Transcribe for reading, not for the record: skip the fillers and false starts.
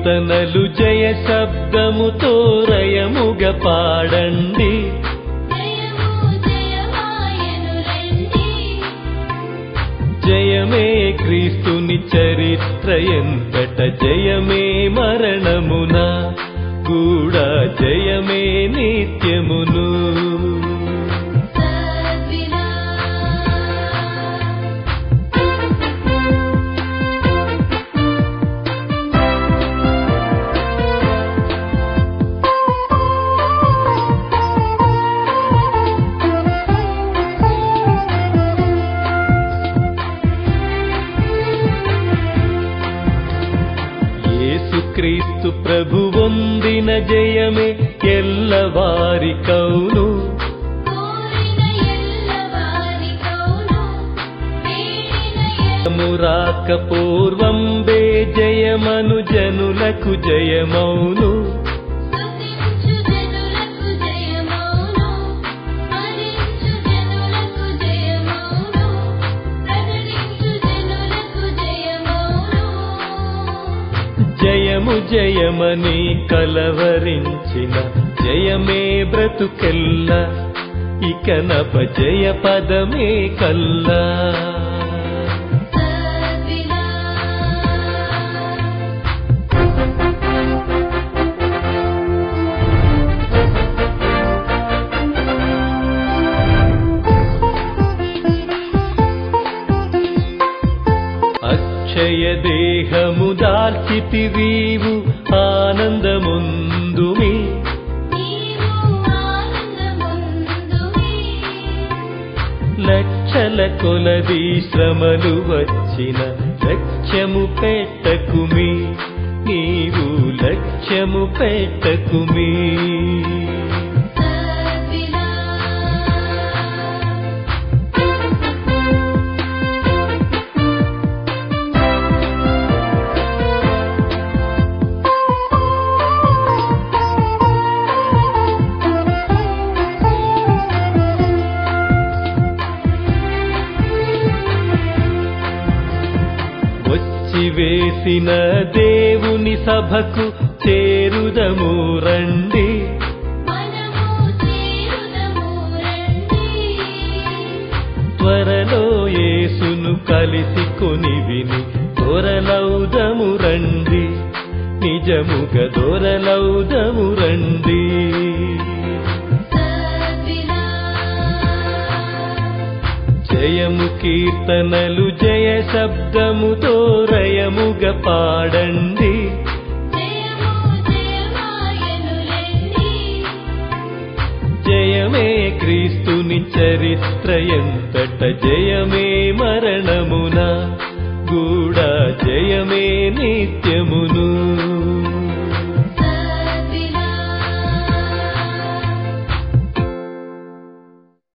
కీర్తనలు జయ శబ్దముతో రయముగ పాడండి. జయమే క్రీస్తుని చరిత్ర ఎంతట జయమే మరణమున కూడా జయమే నిత్యమును. క్రీస్తు ప్రభు పొందిన జయమే ఎల్లవారి కౌను. రాక పూర్వంబే జయమను జనులకు జయమౌను. జయము జయమని కలవరించిన జయమే బ్రతుకెల్ల ఇక నభ జయ పదమే కల్లా. అక్షయ దేహము దాల్చితివీవు ఆనందముందుమి. లక్షల కొలది శ్రమలు వచ్చిన లక్ష్యము పెట్టకుమి, నీవు లక్ష్యము పెట్టకుమి. వేసిన దేవుని సభకు చేరుదము రండి. త్వరలో యేసును కలిసి కొని విని దొరలౌదము రండి, నిజముగా దొరలౌదము రండి. జయము కీర్తనలు జయ శబ్దముతో రయముగ పాడండి. జయమే క్రీస్తుని చరిత్ర ఎంతట జయమే మరణమున కూడా జయమే నిత్యమును.